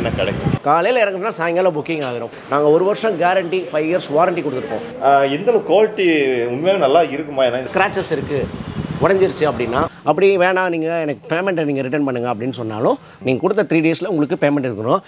என்ன கிடைக்கும்? காலையில் இறங்குனா சாயங்காலம் புக்கிங் ஆகிரும். நாங்கள் 1 வருஷம் கேரண்டி 5 இயர்ஸ் வாரண்டி கொடுத்துருக்கோம். எந்த குவாலிட்டி உண்மையாக நல்லா இருக்குமா? ஏன்னா ஸ்க்ராச்சஸ் இருக்குது, உடஞ்சிருச்சு அப்படின்னா அப்படி வேணாம் நீங்கள் எனக்கு பேமெண்ட்டை நீங்கள் ரிட்டர்ன் பண்ணுங்கள் அப்படின்னு சொன்னாலும் நீங்கள் கொடுத்த 3 டேஸில் உங்களுக்கு பேமெண்ட் இருக்கணும்.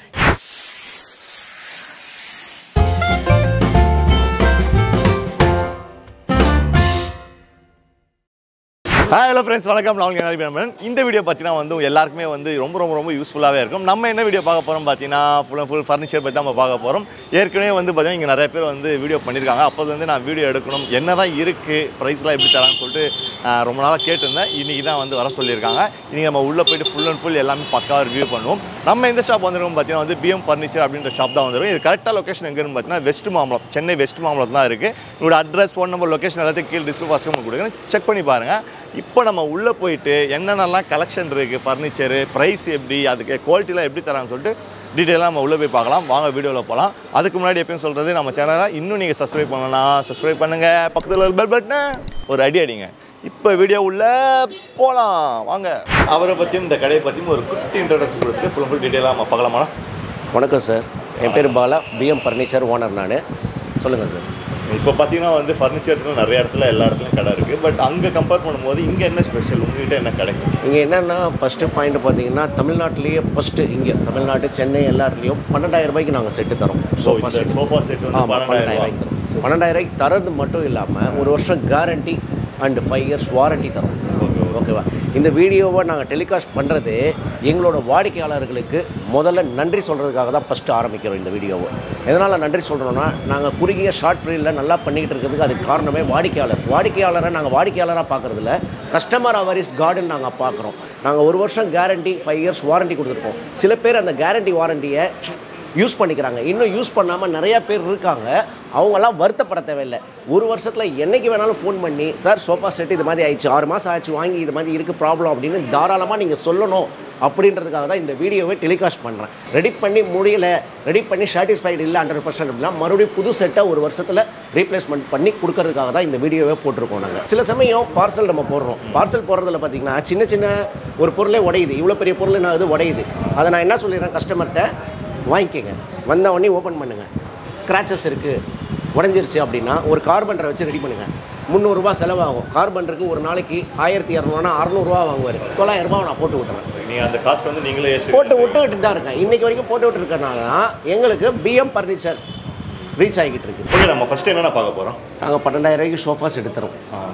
ஹாய் ஹலோ ஃப்ரெண்ட்ஸ், வணக்கம். நான் நரேந்திரன். இந்த வீடியோ பார்த்தீங்கன்னா வந்து எல்லாருக்குமே வந்து ரொம்ப யூஸ்ஃபுல்லாகவே இருக்கும். நம்ம என்ன வீடியோ பார்க்க போகிறோம் பார்த்தீங்கன்னா ஃபுல் ஃபர்னிச்சர் பற்றி நம்ம பார்க்க போகிறோம். ஏற்கனவே வந்து பார்த்தீங்கன்னா இங்கே நிறைய பேர் வந்து வீடியோ பண்ணியிருக்காங்க. அப்போ வந்து நான் வீடியோ எடுக்கணும், என்ன தான் இருக்குது, ப்ரைஸ்லாம் எப்படி தரான்னு சொல்லிட்டு ரொம்ப நாளாக கேட்டிருந்தேன். இன்றைக்கி தான் வந்து வர சொல்லியிருக்காங்க. இன்றைக்கி நம்ம உள்ளே போய்ட்டு ஃபுல் எல்லாமே பக்காவாக ரிவ்யூ பண்ணுவோம். நம்ம இந்த ஷாப் வந்துருக்கோம் பார்த்தீங்கன்னா வந்து பிஎம் ஃபர்னிச்சர் அப்படின்ற ஷாப் தான் வந்துடும். இது கரெக்டாக லொக்கேஷன் எங்கே இருக்குன்னு பார்த்தீங்கன்னா வெஸ்ட் மாம்பலம், சென்னை வெஸ்ட் மாம்பலம் தான் இருக்குது. உங்களோட அட்ரஸ், ஃபோன் நம்பர், லொக்கேஷன் எல்லாத்தையும் கீழே டிஸ்பிளே பாஸ்க்கு கொடுக்குறேன், செக் பண்ணி பாருங்கள். இப்போ நம்ம உள்ளே போயிட்டு என்னென்னலாம் கலெக்ஷன் இருக்குது, ஃபர்னிச்சரு, ப்ரைஸ் எப்படி, அதுக்கு குவாலிட்டிலாம் எப்படி தராங்கன்னு சொல்லிட்டு டீட்டெயிலாக நம்ம உள்ளே போய் பார்க்கலாம். வாங்க வீடியோவில் போகலாம். அதுக்கு முன்னாடி எப்பயும் சொல்கிறது, நம்ம சேனலை இன்னும் நீங்கள் சப்ஸ்கிரைப் பண்ணலாம், சப்ஸ்கிரைப் பண்ணுங்கள். பக்கத்தில் ஒரு பெல் பட்டனை ஒரு அடிங்க. இப்போ வீடியோ உள்ளே போகலாம் வாங்க. அவரை பற்றியும் இந்த கடையை பற்றியும் ஒரு குட்டி இன்ட்ரோடக்ஷன் கொடுத்து ஃபுல் டீட்டெயிலாக நம்ம பார்க்கலாமா? வணக்கம் சார், என் பேர் பாலா, பிஎம் ஃபர்னிச்சர் ஓனர் நான். சொல்லுங்கள் சார். இப்போ பார்த்தீங்கன்னா வந்து ஃபர்னிச்சருக்கு நிறைய இடத்துல எல்லா இடத்துலையும் கடை இருக்குது. பட் அங்கே கம்பேர் பண்ணும்போது இங்கே என்ன ஸ்பெஷல், உங்கள்கிட்ட என்ன கிடைக்கும்? இங்கே என்னென்னா ஃபஸ்ட்டு பாயிண்ட் பார்த்தீங்கன்னா தமிழ்நாட்டிலேயே ஃபஸ்ட்டு இங்கே தமிழ்நாட்டு, சென்னை எல்லா இடத்துலையும் 12,000 ரூபாய்க்கு நாங்கள் செட்டு தரோம். சோஃபா செட் வந்து 12,000 ரூபாய்க்கு தரோம். 12,000 ரூபாய்க்கு தரது மட்டும் இல்லாமல் 1 வருஷம் கேரண்டி அண்ட் 5 இயர்ஸ் வாரண்டி தரோம். ஓகேவா? இந்த வீடியோவை நாங்கள் டெலிகாஸ்ட் பண்ணுறது எங்களோட வாடிக்கையாளர்களுக்கு முதல்ல நன்றி சொல்கிறதுக்காக தான் ஃபஸ்ட்டு ஆரம்பிக்கிறோம் இந்த வீடியோவை. எதனால் நன்றி சொல்கிறோன்னா, நாங்கள் குறுகிய ஷார்ட் ஃப்ரீயில் நல்லா பண்ணிக்கிட்டு இருக்கிறதுக்கு அதுக்கு காரணமே வாடிக்கையாளரை நாங்கள் வாடிக்கையாளராக பார்க்குறதில்ல, கஸ்டமர் அவர் இஸ் கார்டன் நாங்கள் பார்க்குறோம். நாங்கள் 1 வருஷம் கேரண்டி 5 இயர்ஸ் வாரண்டி கொடுத்துருக்கோம். சில பேர் அந்த கேரண்டி வாரண்டியை யூஸ் பண்ணிக்கிறாங்க, இன்னும் யூஸ் பண்ணாமல் நிறையா பேர் இருக்காங்க. அவங்களாம் வருத்தப்பட தேவையில்லை. 1 வருஷத்தில் என்றைக்கு வேணாலும் ஃபோன் பண்ணி, சார் சோஃபா செட்டு இது மாதிரி ஆயிடுச்சு, 6 மாதம் ஆச்சு வாங்கி, இது மாதிரி இருக்குது ப்ராப்ளம் அப்படின்னு தாராளமாக நீங்கள் சொல்லணும். அப்படின்றதுக்காக தான் இந்த வீடியோவை டெலிகாஸ்ட் பண்ணுறேன். ரெடி பண்ணி முடியலை, ரெடி பண்ணி சாட்டிஸ்ஃபைடு இல்லை 100% அப்படின்னா மறுபடியும் புது செட்டை 1 வருஷத்தில் ரீப்ளேஸ்மெண்ட் பண்ணி கொடுக்கறதுக்காக தான் இந்த வீடியோவே போட்டிருக்கோம். நாங்கள் சில சமயம் பார்சல் நம்ம போடுறோம். பார்சல் போடுறதுல பார்த்தீங்கன்னா சின்ன ஒரு பொருளே உடையுது, இவ்வளோ பெரிய பொருள் நான் இது உடையுது. அதை நான் என்ன சொல்லிடுறேன், கஸ்டமர்கிட்ட வாங்கிக்கங்க, வந்த உடனே ஓப்பன் பண்ணுங்கள், ஸ்க்ராச்சஸ் இருக்குது, உடஞ்சிருச்சு அப்படின்னா ஒரு கார்பன்டரை வச்சு ரெடி பண்ணுங்கள். 300 ரூபா செலவாகும். கார்பன்டருக்கு ஒரு நாளைக்கு 1200 600 ரூபா வாங்குவார். 900 ரூபா நான் போட்டு விட்டுறேன். நீங்கள் அந்த காஸ்ட் வந்து நீங்களே போட்டு விட்டுக்கிட்டு தான் இருக்கேன். இன்றைக்கி வரைக்கும் போட்டு விட்டுருக்கனால எங்களுக்கு பிஎம் ஃபர்னிச்சர் ரீச் ஆகிக்கிட்டு இருக்கு. ஓகே, நம்ம ஃபஸ்ட்டு என்னென்ன பார்க்க போகிறோம்? நாங்கள் 12,000 ரூபாய்க்கு சோஃபாஸ் எடுத்துறோம்.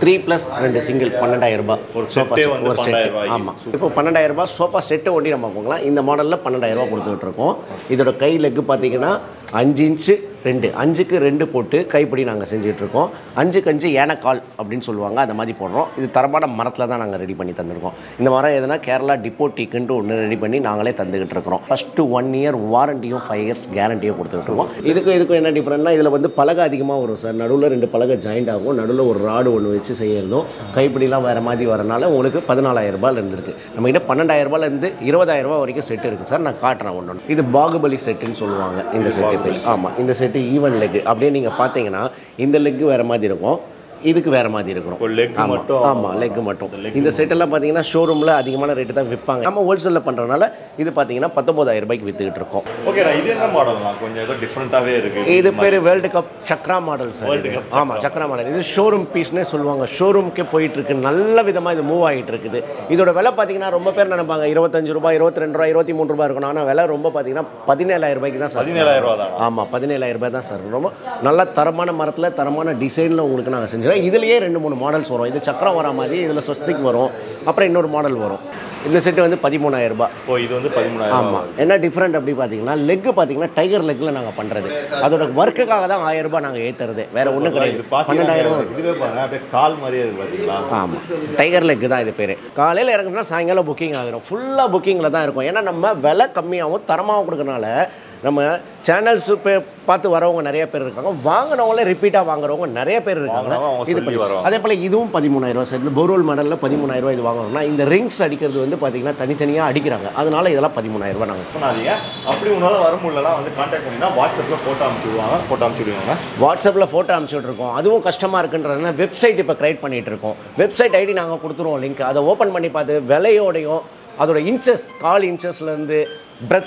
3+2 சிங்கிள் 12,000 ரூபாய் ஒரு சோஃபா செட், ஒரு செட். ஆமாம், இப்போ 12,000 ரூபாய் சோஃபா செட்டு ஒண்டி நம்ம பார்க்கலாம். இந்த மாடலில் 12,000 ரூபா கொடுத்துக்கிட்டு இருக்கோம். இதோட கை லெக்கு பார்த்தீங்கன்னா 5 இன்ச்சு 2, 5க்கு 2 போட்டு கைப்படி நாங்கள் செஞ்சுட்ருக்கோம். 5க்கு 5 ஏனக்கால் அப்படின்னு சொல்லுவாங்க, அந்த மாதிரி போடுறோம். இது தரமான மரத்தில் தான் நாங்கள் ரெடி பண்ணி தந்துருக்கோம். இந்த மரம் எதுனா கேரளா டிப்போ டீக்குன்ட்டு ஒன்று ரெடி பண்ணி நாங்களே தந்துக்கிட்டு இருக்கிறோம். ஃபஸ்ட்டு 1 இயர் வாரண்டியும் 5 இயர்ஸ் கேரண்டியும் கொடுத்துக்கிட்டு இருக்கோம். இதுக்கும் என்ன டிஃப்ரெண்ட்னா, இதில் வந்து பலகை அதிகமாக வரும் சார். நடுவில் 2 பலகை ஜாயிண்ட் ஆகும், நடுவில் ஒரு ராடு ஒன்று வச்சு செய்யறதும் கைப்பிடிலாம் வேறு மாதிரி வரனால உங்களுக்கு 14,000 ரூபாயில் இருந்துருக்கு. நம்மகிட்ட 12,000 ரூபாயிலேருந்து 20,000 ரூபா வரைக்கும் செட்டு இருக்குது சார். நான் காட்டுறேன் ஒன்று. இது பாகுபலி செட்டுன்னு சொல்லுவாங்க இந்த செட்டு பேர். ஆமாம், இந்த செட்டு ஈவன் லெக். அப்படியே நீங்கள் பார்த்தீங்கன்னா இந்த லெக்கு வேறு மாதிரி இருக்கும், இதுக்கு வேறு மாதிரி இருக்கும். ஆமாம், லெக் மட்டும். இந்த செட்டெல்லாம் பார்த்தீங்கன்னா ஷோரூமில் அதிகமான ரேட்டு தான் விற்பாங்க. நம்ம ஹோல்சேலில் பண்ணுறதுனால இது பார்த்தீங்கன்னா 19,000 ரூபாய்க்கு விற்றுக்கிட்டு இருக்கோம். ஓகே, இது என்ன மாடல்லாம் கொஞ்சம் ஏதோ டிஃப்ரெண்ட்டாகவே இருக்குது. இது பேர் world cup Chakra model sir. ஆமாம், சக்ரா மாடல். இது ஷோரூம் பீஸ்னே சொல்லுவாங்க. ஷோரூம்க்கே போயிட்டு இருக்கு, நல்ல விதமாக இது மூவ் ஆகிட்டு இருக்குது. இதோட விலை பார்த்தீங்கன்னா ரொம்ப பேர் நினைப்பாங்க 25 ரூபாய், 22 ரூபாய், 23 ரூபாய் இருக்கணும். ஆனால் விலை ரொம்ப பார்த்தீங்கன்னா 17,000 ரூபாய்க்கு தான் சார். 17,000 ரூபா தான். ஆமாம், 17,000 ரூபாய் தான் சார். ரொம்ப நல்ல தரமான மரத்தில் தரமான டிசைனில் உங்களுக்கு நாங்கள் செஞ்சுருவோம். இதுலேயே 2-3 மாடல்ஸ் வரும். இது சக்கரம் வர மாதிரி, இதில் ஸ்வஸ்திக் வரும், அப்புறம் இன்னொரு மாடல் வரும். இந்த செட்டு வந்து 13,000 ரூபாய். ஓ, இது வந்து 13,000. ஆமாம். என்ன டிஃப்ரெண்ட் அப்படி பார்த்தீங்கன்னா, லெக்கு பார்த்தீங்கன்னா டைகர் லெக்கில் நாங்கள் பண்ணுறது. அதோட ஒர்க்குக்காக தான் 1000 ரூபாய் நாங்கள் ஏற்றுறது, வேறு ஒன்றும் கிடையாது. 12,000 இதுவே பாருங்க, அப்படியே கால் மாதிரியே இருக்கு பார்த்தீங்களா? ஆமாம், டைகர் லெக்கு தான் இது பேர். காலையில் இறங்குனா சாயங்காலம் புக்கிங் ஆகிரும். ஃபுல்லாக புக்கிங்கில் தான் இருக்கும். ஏன்னா நம்ம விலை கம்மியாகவும் தரமாகவும் கொடுக்கறனால நம்ம சேனல்ஸு பார்த்து வரவங்க நிறைய பேர் இருக்காங்க, வாங்கினவங்களே ரிப்பீட்டாக வாங்குறவங்க நிறைய பேர் இருக்காங்க. இது அதே போல் இதுவும் 13,000 ரூபா சார். இந்த போர்வெல் மாடலில் 13,000 ரூபா இது வாங்குறோம்னா, இந்த ரிங்ஸ் அடிக்கிறது வந்து பார்த்தீங்கன்னா தனித்தனியாக அடிக்கிறாங்க. அதனால இதெல்லாம் 13,000 ரூபா நாங்கள் பண்ணாதீங்க. அப்படி உங்களால் வர முடியலாம் வந்து கான்டாக்ட் பண்ணினா வாட்ஸ்அப்பில் ஃபோட்டோ அனுப்பிச்சுடுவாங்க. வாட்ஸ்அப்பில் ஃபோட்டோ அனுப்பிச்சுட்ருக்கோம். அதுவும் கஷ்டமாக இருக்குன்றதுனா வெப்சைட் இப்போ க்ரியேட் பண்ணிகிட்டு இருக்கோம். வெப்சைட் ஐடி நாங்கள் கொடுத்துருவோம், லிங்க். அதை ஓப்பன் பண்ணி பார்த்து விலையோடையும் அதோட இன்ச்சஸ், கால் இன்ச்சஸ்லேருந்து பிரெத்து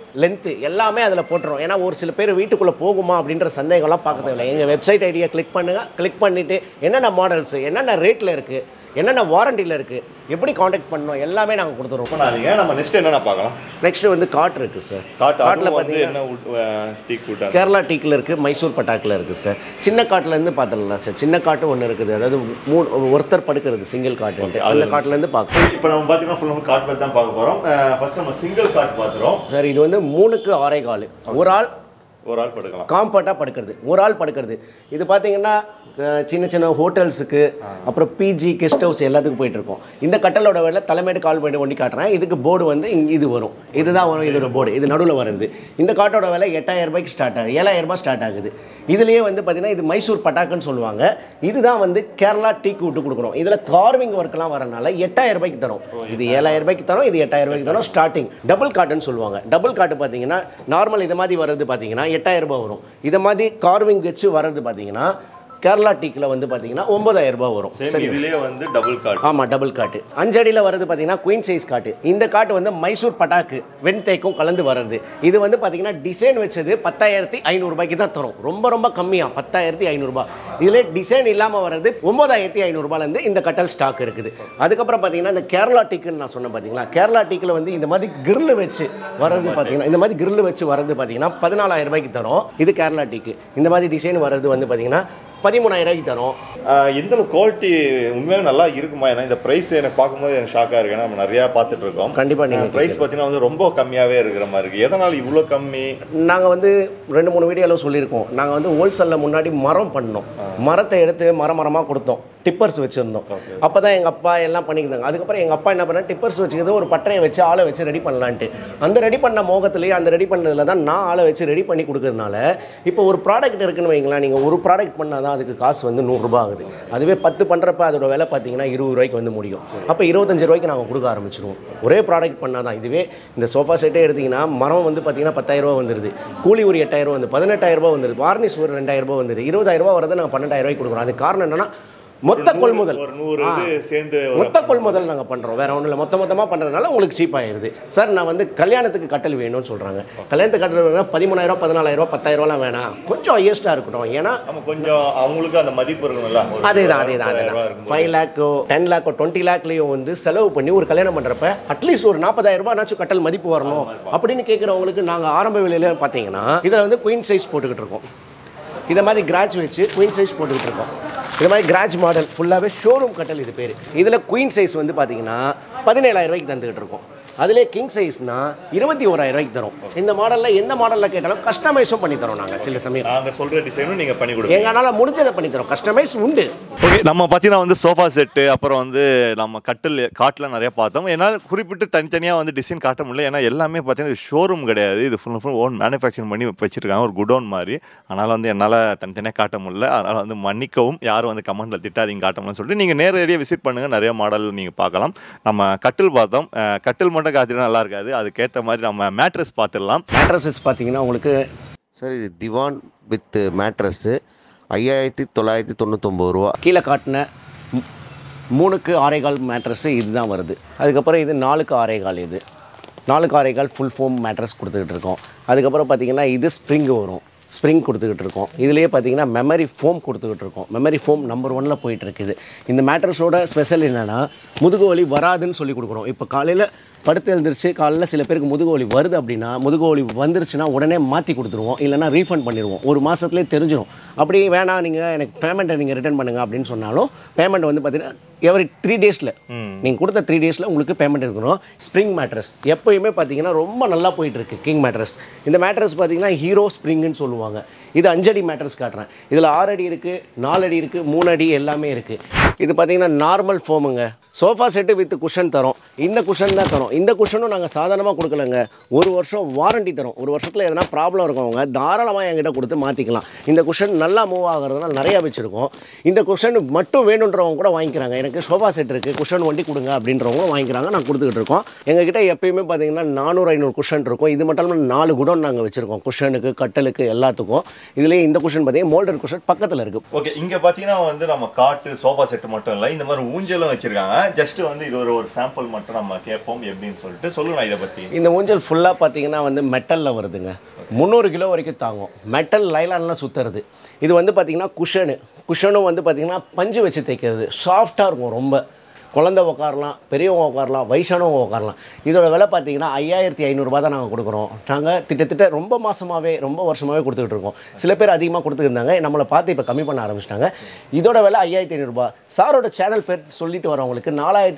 லென்த்து எல்லாமே அதில் போட்டுரும். ஏன்னா ஒரு சில பேர் வீட்டுக்குள்ளே போகுமா அப்படின்ற சந்தேகம்லாம் பார்க்க தேவையில்லை. எங்கள் வெப்சைட் ஐடியா கிளிக் பண்ணுங்கள். கிளிக் பண்ணிவிட்டு என்னென்ன மாடல்ஸு, என்னென்ன ரேட்டில் இருக்குது, என்னென்ன வாரண்டியில் இருக்குது, எப்படி காண்டாக்ட் பண்ணணும் எல்லாமே நாங்கள் கொடுத்துருவோம். நம்ம நெக்ஸ்ட் என்னென்ன பார்க்கலாம்? நெக்ஸ்ட் வந்து காட் இருக்குது சார். காட்டில் பார்த்தீங்கன்னா கேரளா டீக்கில் இருக்குது, மைசூர் பட்டாக்கில் இருக்குது சார். சின்ன காட்டிலேருந்து பார்த்துடலாம் சார். சின்ன காட்டு ஒன்று இருக்குது, அதாவது ஒருத்தர் படுக்கிறது சிங்கிள் காட்டுன்ட்டு, அந்த காட்டிலேருந்து பார்க்கலாம். இப்போ நம்ம பார்த்தீங்கன்னா ஃபுல்லாக காட் பற்றி தான் பார்க்க போகிறோம். ஃபர்ஸ்ட் நம்ம சிங்கிள் காட் பார்த்துறோம் சார். இது வந்து 3க்கு 6.25, ஒரு ஆள் படுக்கலாம், காம்பர்ட்டாக படுக்கிறது, ஒரு ஆள் படுக்கிறது. இது பார்த்தீங்கன்னா சின்ன சின்ன ஹோட்டல்ஸுக்கு, அப்புறம் பிஜி கெஸ்ட் ஹவுஸ் எல்லாத்துக்கும் போயிட்டுருக்கோம். இந்த கட்டலோட வேலை தலைமைடு கால் பண்ணி ஒண்டி காட்டுறேன். இதுக்கு போர்டு வந்து இது வரும், இதுதான் வரும், இதோட போர்டு இது நடுவில் வருது. இந்த காட்டோட வேலை 8000 ரூபாய்க்கு ஸ்டார்ட் ஆகுது, 7000 ரூபாய் ஸ்டார்ட் ஆகுது. இதுலேயே வந்து பார்த்தீங்கன்னா இது மைசூர் பட்டாக்குன்னு சொல்லுவாங்க. இதுதான் வந்து கேரளா டீக் வுட் கொடுக்குறோம். இதில் கார்விங் ஒர்க்லாம் வரனால 8000 ரூபாய்க்கு தரும். இது 7000 ரூபாய்க்கு தரும், இது 8000 ரூபாய்க்கு தரும் ஸ்டார்டிங். டபுள் காட்டுன்னு சொல்லுவாங்க. டபுள் காட்டு பார்த்தீங்கன்னா நார்மல் இது மாதிரி வர்றது பார்த்தீங்கன்னா 8000 ரூபாய் வரும். இதை மாதிரி கார்விங் வச்சு வர்றது பார்த்தீங்கன்னா கேரளா டீக்கில் வந்து பார்த்தீங்கன்னா 9000 ரூபாய் வரும். சரி, இதுலேயே வந்து டபுள் காட். ஆமாம், டபுள் காட்டு. 5 அடியில் வர்றது பார்த்தீங்கன்னா குயின் சைஸ் காட்டு. இந்த காட்டு வந்து மைசூர் பட்டாக்கு வெண்தேக்கும் கலந்து வர்றது. இது வந்து பார்த்தீங்கன்னா டிசைன் வச்சது 10,500 ரூபாய்க்கு தான் தரும். ரொம்ப ரொம்ப கம்மியாக 10,500 ரூபாய். இதில் டிசைன் இல்லாமல் வர்றது 9,500 ரூபாயிலேருந்து இந்த கட்டல் ஸ்டாக் இருக்குது. அதுக்கப்புறம் பார்த்தீங்கன்னா இந்த கேரளா டீக்குன்னு நான் சொன்னேன் பார்த்தீங்களா, கேரளா டீக்கில் வந்து இந்த மாதிரி கிரில் வச்சு வர்றது பார்த்தீங்கன்னா, இந்த மாதிரி கிரில் வச்சு வர்றது பார்த்தீங்கன்னா 14,000 ரூபாய்க்கு தரும். இது கேரளா டீக்கு. இந்த மாதிரி டிசைன் வர்றது வந்து பார்த்தீங்கன்னா 13,000 ரூபாய்க்கு தரும். இந்த குவாலிட்டி உண்மையாக நல்லா இருக்குமா? ஏன்னா இந்த ப்ரைஸ் எனக்கு பார்க்கும்போது எனக்கு ஷாக்காக இருக்குது. ஏன்னா நம்ம நிறையா பார்த்துட்டு இருக்கோம். கண்டிப்பாக நீங்கள் ப்ரைஸ் பார்த்தீங்கன்னா வந்து ரொம்ப கம்மியாகவே இருக்கிற மாதிரி இருக்குது. எதனால் இவ்வளோ கம்மி? நாங்கள் வந்து 2-3 வீடியோவில் சொல்லியிருக்கோம். நாங்கள் வந்து ஹோல்சேலில் முன்னாடி மரம் பண்ணோம். மரத்தை எடுத்து மரமாக கொடுத்தோம். டிப்பர்ஸ் வச்சுருந்தோம். அப்போ தான் எங்கள் அப்பா எல்லாம் பண்ணியிருந்தாங்க. அதுக்கப்புறம் எங்கள் அப்பா என்ன பண்ணால் டிப்பர்ஸ் வச்சுக்கிறது ஒரு பட்டறையை வச்சு ஆளை வச்சு ரெடி பண்ணலான்ட்டு, அந்த ரெடி பண்ண மோகத்துலேயே அந்த ரெடி பண்ணதில் தான் நான் ஆளை வச்சு ரெடி பண்ணி கொடுக்கறதுனால இப்போ ஒரு ப்ராடக்ட் இருக்குன்னு வைங்களேன், நீங்கள் ஒரு ப்ராடக்ட் பண்ணால் தான் அதுக்கு காசு வந்து 100 ரூபா ஆகுது. அதுவே 10 பண்ணுறப்ப அதோட விலை பார்த்தீங்கன்னா 20 ரூபாய்க்கு வந்து முடியும். அப்போ 25 ரூபாய்க்கு நாங்கள் கொடுக்க ஆரம்பிச்சிடுவோம் ஒரே ப்ராடக்ட் பண்ணால் தான். இதுவே இந்த சோஃபா செட்டே எடுத்திங்கன்னா மரம் வந்து பார்த்தீங்கன்னா 10,000 ரூபா வந்துடுது, கூலி ஒரு 8,000 வந்து 18,000 ரூபா வந்துடுது, வார்னிஷ் ஒரு 2,000 ரூபா வந்துடுது, 20,000 ரூபா வரதை நாங்கள் 12,000 ரூபாய்க்கு கொடுக்குறோம். அது காரணம் என்னன்னா மொத்த கொள்முதல், மொத்த கொள்முதல் நாங்கள் பண்ணுறோம். வேறு ஒன்றும் இல்லை, மொத்தமாக பண்ணுறதுனால உங்களுக்கு சீப் ஆயிடுது. சார் நான் வந்து கல்யாணத்துக்கு கட்டல் வேணும்னு சொல்கிறாங்க. கல்யாணத்துக்கு கட்டல் வேணும் 13,000 14,000 10,000 வேணாம், கொஞ்சம் ஹையஸ்ட்டாக இருக்கட்டும். ஏன்னா கொஞ்சம் அவங்களுக்கு அந்த மதிப்பு இருக்கணும்ல. அதேதான் 5 லேக்கோ 10 லேக்கோ 20 லேக்லேயும் வந்து செலவு பண்ணி ஒரு கல்யாணம் பண்ணுறப்ப அட்லீஸ்ட் ஒரு 40,000 ரூபாய்னாச்சும் கட்டல் மதிப்பு வரணும் அப்படின்னு கேட்குறவங்களுக்கு நாங்கள் ஆரம்ப விலையில பார்த்தீங்கன்னா இதில் வந்து குயின் சைஸ் போட்டுக்கிட்டு இருக்கோம். இதை மாதிரி கிராச் வச்சு குயின் சைஸ் போட்டுக்கிட்டு இருக்கோம். இது மாதிரி கிராச் மாடல் ஃபுல்லாகவே ஷோரூம் கட்டல் இது பேர். இதில் குயின் சைஸ் வந்து பார்த்தீங்கன்னா 17,000 ரூபாய்க்கு தந்துக்கிட்டு இருக்கோம். அதிலே கிங் சைஸ்னா 21,000 ரூபாய்க்கு தரும். இந்த மாடலில் எந்த மாடலில் கேட்டாலும் கஸ்டமைஸும் பண்ணி தரோம். நாங்கள் சில சமயம் நாங்கள் சொல்கிற டிசைனும் நீங்கள் பண்ணி கொடுங்க. எங்களால் முடிஞ்சதை பண்ணி தரோம், கஸ்டமைஸ் உண்டு. ஓகே, நம்ம பார்த்தீங்கன்னா வந்து சோஃபா செட்டு, அப்புறம் வந்து நம்ம காட்டில் நிறைய பார்த்தோம். என்னால் குறிப்பிட்டு தனித்தனியாக வந்து டிசைன் காட்ட முடியல. ஏன்னா எல்லாமே பார்த்தீங்கன்னா ஷோரூம் கிடையாது, இது ஃபுல் ஓன் மேனுஃபேக்சரிங் பண்ணி வச்சுருக்காங்க, ஒரு குடோன் மாதிரி. அதனால் வந்து என்னால் தனித்தனியாக காட்ட முடியல. அதனால் வந்து மன்னிக்கவும், யாரும் வந்து கமெண்ட்டில் திட்டாதீங்க காட்ட முடியலன்னு சொல்லிட்டு நீங்கள் நேரடியாக விசிட் பண்ணுங்கள். நிறைய மாடல் நீங்கள் பார்க்கலாம். நம்ம கட்டில் பார்த்தோம், கட்டில் மட்டும் காத்தினா நல்லா இருக்காது, அதுக்கேற்ற மாதிரி நம்ம மேட்ரஸ் பார்த்துடலாம். மேட்ரஸஸ் பார்த்தீங்கன்னா உங்களுக்கு சார் இது திவான் வித் மேட்ரஸ்ஸு 5,999 ரூபா. கீழே காட்டின 3க்கு 6.25 மேட்ரஸ்ஸு இதுதான் வருது. அதுக்கப்புறம் இது 4க்கு 6.25, இது 4க்கு 6.25 ஃபுல் ஃபோம் மேட்ரஸ் கொடுத்துக்கிட்டு இருக்கோம். அதுக்கப்புறம் பார்த்தீங்கன்னா இது ஸ்ப்ரிங்கு வரும், ஸ்ப்ரிங் கொடுத்துக்கிட்டு இருக்கோம். இதுலேயே பார்த்தீங்கன்னா மெமரி ஃபோம் கொடுத்துக்கிட்டு இருக்கோம். மெமரி ஃபோம் நம்பர் 1 போயிட்டுருக்குது. இந்த மேட்ரஸோட ஸ்பெஷல் என்னென்னா முதுகு வலி வராதுன்னு சொல்லி கொடுக்குறோம். இப்போ காலையில் படுத்து எழுந்திரிச்சு காலையில் சில பேருக்கு முதுகு வலி வருது அப்படின்னா, முதுகு வலி வந்துருச்சுன்னா உடனே மாற்றி கொடுத்துருவோம், இல்லைனா ரீஃபண்ட் பண்ணிடுவோம். ஒரு மாதத்துலேயே தெரிஞ்சிடும். அப்படி வேணாம் நீங்கள் எனக்கு பேமெண்ட்டை நீங்கள் ரிட்டர்ன் பண்ணுங்கள் அப்படின்னு சொன்னாலும் பேமெண்ட் வந்து பார்த்தீங்கன்னா எவரி 3 டேஸில் நீங்கள் கொடுத்த 3 டேஸில் உங்களுக்கு பேமெண்ட் இருக்கணும். ஸ்ப்ரிங் மேட்ரஸ் எப்போயுமே பார்த்தீங்கன்னா ரொம்ப நல்லா போயிட்டுருக்கு. கிங் மேட்ரஸ் இந்த மேட்ரஸ் பார்த்தீங்கன்னா ஹீரோ ஸ்ப்ரிங்குன்னு சொல்லுவாங்க. இது 5 அடி மேட்ரஸ் காட்டுறேன். இதில் 6 அடி இருக்குது, 4 அடி இருக்குது, 3 அடி எல்லாமே இருக்குது. இது பார்த்தீங்கன்னா நார்மல் ஃபோமுங்க. சோஃபா செட்டு வித் குஷன் தரோம். இந்த குஷன் தான் தரோம். இந்த குஷனும் நாங்கள் சாதாரணமாக கொடுக்கலங்க, 1 வருஷம் வாரண்டி தரோம். 1 வருஷத்தில் எதனா ப்ராப்ளம் இருக்கவங்க தாராளமாக என்கிட்ட கொடுத்து மாற்றிக்கலாம். இந்த குஷன் நல்லா மூவ் ஆகிறதுனால நிறையா வச்சுருக்கோம். இந்த குஷன் மட்டும் வேணுன்றவங்க கூட வாங்கிக்கிறாங்க. எனக்கு சோஃபா செட் இருக்குது, குஷன் வண்டி கொடுங்க அப்படின்றவங்க வாங்கிக்கிறாங்க. நான் கொடுத்துக்கிட்டு இருக்கோம். எங்ககிட்ட எப்பயுமே பார்த்தீங்கன்னா 400-500 குஷன் இருக்கும். இது மட்டும் இல்லாமல் 4 குடோன் நாங்கள் வச்சுருக்கோம், குஷனுக்கு கட்டலுக்கு எல்லாத்துக்கும். இதுலேயே இந்த குஷன் பார்த்தீங்கன்னா மோல்டர் குஷன் பக்கத்தில் இருக்குது. ஓகே, இங்கே பார்த்தீங்கன்னா வந்து நம்ம காட்டு சோஃபா செட்டு மட்டும் இல்லை, இந்த மாதிரி ஊஞ்சலும் வச்சுருக்காங்க. ஜஸ்ட் வந்து இது ஒரு சாம்பிள் மட்டும் நம்ம கேட்போம் எப்படின்னு சொல்லிட்டு சொல்லுங்க இதை பற்றி. இந்த ஊஞ்சல் ஃபுல்லாக பார்த்தீங்கன்னா வந்து மெட்டலில் வருதுங்க. 300 கிலோ வரைக்கும் தாங்கும். மெட்டல் லைலான்லாம் சுற்றுறது. இது வந்து பார்த்தீங்கன்னா குஷனும் வந்து பார்த்தீங்கன்னா பஞ்சு வச்சு தைக்கிறது. சாஃப்டாக இருக்கும். ரொம்ப குழந்தை உட்காரலாம், பெரியவங்க உட்காரலாம், வயசானவங்க உட்காரலாம். இதோட விலை பார்த்தீங்கன்னா 5500 தான் நாங்கள் கொடுக்குறோம். நாங்கள் திட்டத்திட்ட ரொம்ப வருஷமாகவே கொடுத்துக்கிட்டு இருக்கோம். சில பேர் அதிகமாக கொடுத்துருந்தாங்க, நம்மளை பார்த்து இப்போ கம்மி பண்ண ஆரம்பிச்சிட்டாங்க. இதோட விலை 5500. சாரோட சேனல் பேர் சொல்லிட்டு வரவங்களுக்கு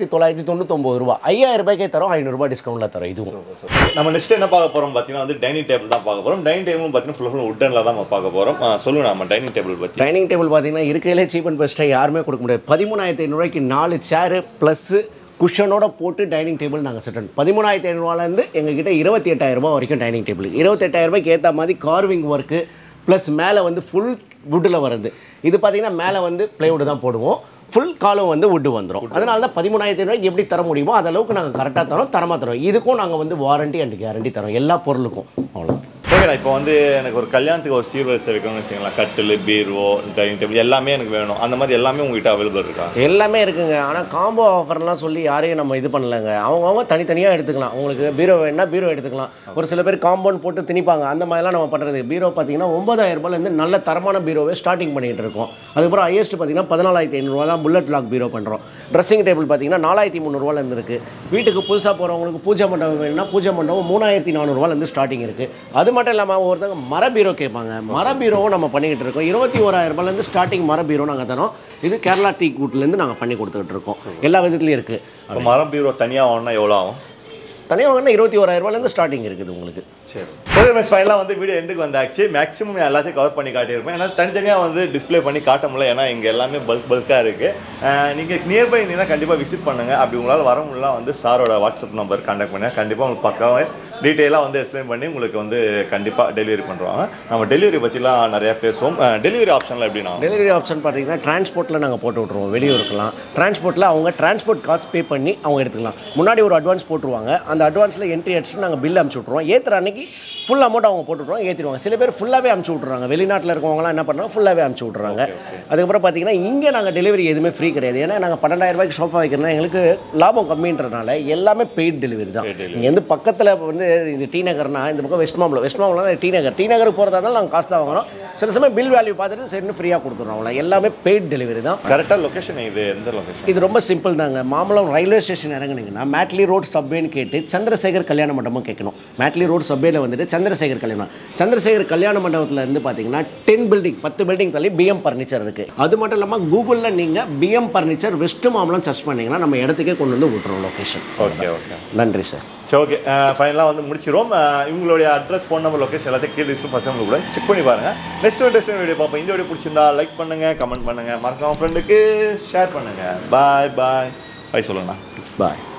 4999 5000 ரூபாய்க்கே தரோம். 500 டிஸ்கவுண்ட்டில் தரோம். இதுவும் நம்ம நெக்ஸ்ட் என்ன பார்க்க போகிறோம் பார்த்தீங்கன்னா வந்து டைனிங் டேபிள் தான் பார்க்க போகிறோம். டைனிங் டேபிள் பார்த்தீங்கன்னா ஃபுல்லாக உட்டனில் தான் நம்ம பார்க்க போகிறோம். சொல்லுங்க நம்ம டைனிங் டேபிள் பற்றி. டைனிங் டேபிள் பார்த்தீங்கன்னா இருக்கையிலே சீப் அண்ட் பெஸ்ட்டாக யாருமே கொடுக்க முடியாது. 13500 4 சேரு ப்ளஸ்ஸு குஷனோட போட்டு டைனிங் டேபிள் நாங்கள் செட் பண்ணோம். 13500 எங்ககிட்ட 28000 வரைக்கும் டைனிங் டேபிள். 28000 ஏற்ற மாதிரி கார்விங் ஒர்க்கு ப்ளஸ் மேலே வந்து ஃபுல் வுட்டில் வருது. இது பார்த்தீங்கன்னா மேலே வந்து பிளைவுட் தான் போடுவோம். ஃபுல் காலம் வந்து வுட்டு வந்துடும். அதனால தான் 13500 எப்படி தர முடியுமோ அந்த அளவுக்கு நாங்கள் கரெக்டாக தரோம், தரமாக தரோம். இதுக்கும் நாங்கள் வந்து வாரண்டி அண்ட் கேரண்டி தரோம் எல்லா பொருளுக்கும். அவ்வளோ. ஓகேண்ணா. இப்போ வந்து எனக்கு ஒரு கல்யாணத்துக்கு ஒரு சீர்வரிசை வைக்கணும்னு வச்சுக்கலாம். கட்டில், பீரோ, டைனிங் டேபிள் எல்லாமே எனக்கு வேணும். அந்த மாதிரி எல்லாமே உங்ககிட்ட அவைலபிள் இருக்கா? எல்லாமே இருக்குங்க. ஆனால் காம்போ ஆஃபர்லாம் சொல்லி யாரையும் நம்ம இது பண்ணலைங்க. அவங்கவுங்க தனித்தனியாக எடுத்துக்கலாம். உங்களுக்கு பீரோ வேணுன்னா பீரோ எடுத்துக்கலாம். ஒரு சில பேர் காம்பவுண்ட் போட்டு திணிப்பாங்க. அந்த மாதிரிலாம் நம்ம பண்ணுறது. பீரோ பார்த்தீங்கன்னா 9000 நல்ல தரமான பீரோவே ஸ்டார்டிங் பண்ணிகிட்டு இருக்கோம். அதுக்கப்புறம் ஹையஸ்ட் பார்த்தீங்கன்னா 14500 தான் புல்லட் லாக் பீரோ பண்ணுறோம். ட்ரெஸ்ஸிங் டேபிள் பார்த்தீங்கன்னா 4300 இருக்குது. வீட்டுக்கு புதுசாக போகிறவங்களுக்கு பூஜை மண்டபம் வேணும்னா பூஜை மண்டபம் 3400 ஸ்டார்டிங் இருக்குது. அது மட்டும் இல்லாமல் ஒருத்தங்க மர பீரோ கேட்பாங்க. மர பீரோவும் நம்ம பண்ணிக்கிட்டு இருக்கோம். 21000 ஸ்டார்டிங் மர பீரோ நாங்கள் தரோம். இது கேரளா டீக் வுட்லேருந்து நாங்கள் பண்ணி கொடுத்துக்கிட்டு இருக்கோம். எல்லா விதத்துலையும் இருக்குது. இப்போ மர பீரோ தனியாக வாங்கினா எவ்வளோ ஆகும்? தனியாக வாங்கினா 21000 ஸ்டார்டிங் இருக்குது உங்களுக்கு. சரி. ஓகே மிஸ், ஃபைனலாக வந்து வீடியோ எண்டுக்கு வந்தாச்சு. மேக்ஸிமம் எல்லாத்தையும் கவர் பண்ணி காட்டியிருப்பேன். ஏன்னா தனித்தனியாக வந்து டிஸ்பிளே பண்ணி காட்ட முடியல. ஏன்னா இங்கே எல்லாமே பல்காக இருக்குது. நீங்கள் நியர்பை இருந்தீங்கன்னா கண்டிப்பாக விசிட் பண்ணுங்கள். அப்படி உங்களால் வர முடியல வந்து சாரோட வாட்ஸ்அப் நம்பர் கான்டாக்ட் பண்ணுங்கள். கண்டிப்பாக உங்களுக்கு பக்காவே டீட்டெயிலாக வந்து எக்ஸ்பிளைன் பண்ணி உங்களுக்கு வந்து கண்டிப்பாக டெலிவரி பண்ணுறாங்க. நம்ம டெலிவரி பற்றிலாம் நிறையா பேசுவோம். டெலிவரி ஆப்ஷனில் எப்படின்னா டெலிவரி ஆப்ஷன் பார்த்தீங்கன்னா டிரான்ஸ்போர்ட்டில் நாங்கள் போட்டு விட்ருவோம். வெளியூருக்கலாம் டிரான்ஸ்போர்ட்டில் அவங்க டிரான்ஸ்போர்ட் காசு பே பண்ணி அவங்க எடுத்துக்கலாம். முன்னாடி ஒரு அட்வான்ஸ் போட்டுருவாங்க. அந்த அட்வான்ஸில் என்ட்ரி அடிச்சுட்டு நாங்கள் பில் அனுப்பிச்சி விட்ருவோம். ஏற்றுற அன்றைக்கி ஃபுல் அமௌண்ட் அவங்க போட்டுவிட்ருவாங்க, ஏற்றிடுவாங்க. சில பேர் ஃபுல்லாகவே அனுப்பிச்சி விட்றாங்க. வெளிநாட்டில் இருக்கவங்களாம் என்ன பண்ணுறாங்க, ஃபுல்லாகவே அனுப்பிச்சி விட்றாங்க. அதுக்கப்புறம் பார்த்தீங்கன்னா இங்கே நாங்கள் டெலிவரி எதுவுமே ஃப்ரீ கிடையாது. ஏன்னா நாங்கள் 12000 சோஃபா வைக்கிறோம்னா எங்களுக்கு லாபம் கம்மின்றனால எல்லாமே பெய்ட் டெலிவரி தான். இங்கே வந்து பக்கத்தில் வந்து இது டி நகர்னா இந்த பக்கம் வெஸ்ட் மாம்பலம் டி நகருக்கு போகிறதா இருந்தாலும் நாங்கள் காசு தான் வாங்குறோம். சில சமயம் பில் வேல்யூ பார்த்துட்டு சரின்னு ஃப்ரீயாக கொடுத்துட்றோம். அவ்வளோ எல்லாமே பெய்ட் டெலிவரி தான். கரெக்டாக லொக்கேஷன் இது எந்த லொக்கேஷன்? இது ரொம்ப சிம்பிள் தாங்க. மாம்பலம் ரயில்வே ஸ்டேஷன் இறங்குனீங்கன்னா மேட்லி ரோட் சப்வேன்னு கேட்டு சந்திரசேகர் கல்யாண மண்டபம் கேட்கணும். மேட்லி ரோட் சப்வேல வந்துட்டு சந்திரசேகர் கல்யாண மண்டபத்தில் இருந்து பார்த்தீங்கன்னா 10 பில்டிங் தள்ளி பிஎம் ஃபர்னிச்சர் இருக்குது. அது மட்டும் இல்லாமல் கூகுளில் நீங்கள் PM furniture west Mambalam search பண்ணிங்கன்னா நம்ம இடத்துக்கே கொண்டு வந்து விட்டுறோம் லொக்கேஷன். ஓகே ஓகே, நன்றி சார். சரி, ஓகே, ஃபைனலாக வந்து முடிச்சிடும். இவங்களுடைய அட்ரஸ், ஃபோன் நம்பர், லொக்கேஷன் எல்லாத்தையும் கீழே டிஸ்கிரிப்ஷன் ஃபர்ஸ்ட் கூட செக் பண்ணி பாருங்கள். நெக்ஸ்ட் வீடியோ பார்ப்போம். இந்த வீடியோ பிடிச்சிருந்தா லைக் பண்ணுங்கள், கமெண்ட் பண்ணுங்கள், மறக்காம ஃப்ரெண்டுக்கு ஷேர் பண்ணுங்கள். பாய் சொல்லுங்கண்ணா. பாய்.